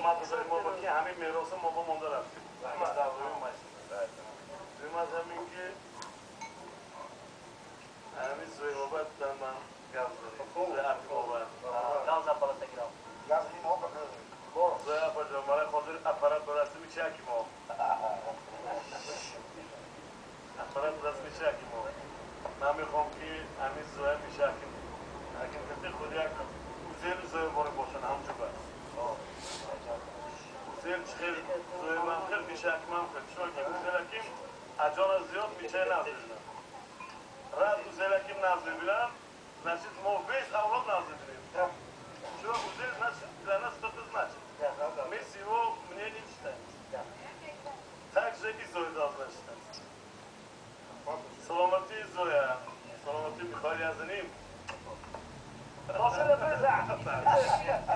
اومد بزنیم ما با که همین میراث ما با مونده رفتیم ما دعوای ماشین دویم از همین که همین زوی بابت در من گفت داریم زوی عرفی بابت لازم بالا تگیرم لازم این ها بکنم زوی اپا جان برای خاطر اپارات برسه میشه اکی ما اپارات برسه میشه اکی ما من میخوام که همین زوی میشه اکی اکی کسی خود یک زوی باره باشن همچه بس زیر خیلی زوی من خیلی میشه اکی من خیلی شما که زیر اکیم اجان زیاد میشه نزد رد زیر اکیم نزد بیلم نشید ما بیش اولاد نزد بیلیم شما زیر نشید لنه ستاتز نشید میسی و منیه نیمشتن تک زیگی زوی داز نشتن سلامتی زویا سلامتی میخواهی از نیم واصل بزع